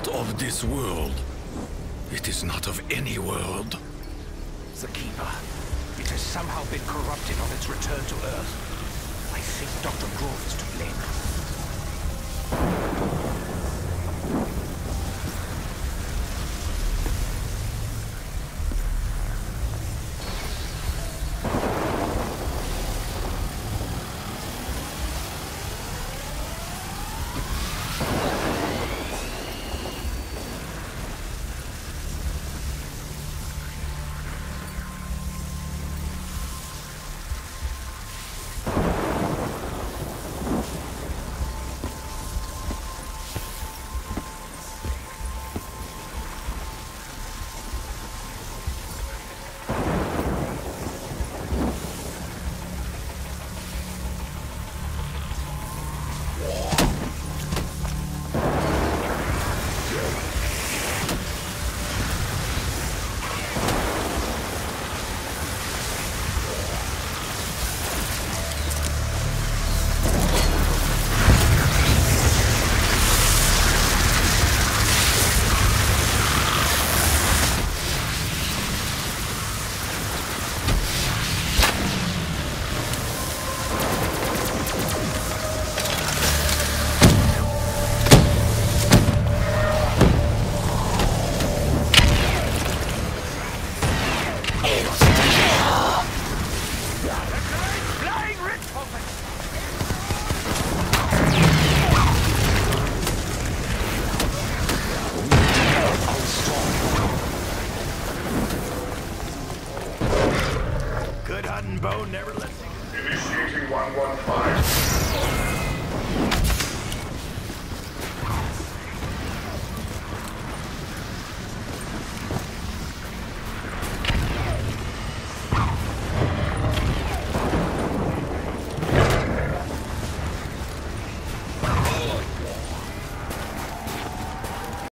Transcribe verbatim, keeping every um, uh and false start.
not of this world. It is not of any world. The Keeper. It has somehow been corrupted on its return to Earth. I think Doctor Grove is to blame. Good hunting, Bo. Never let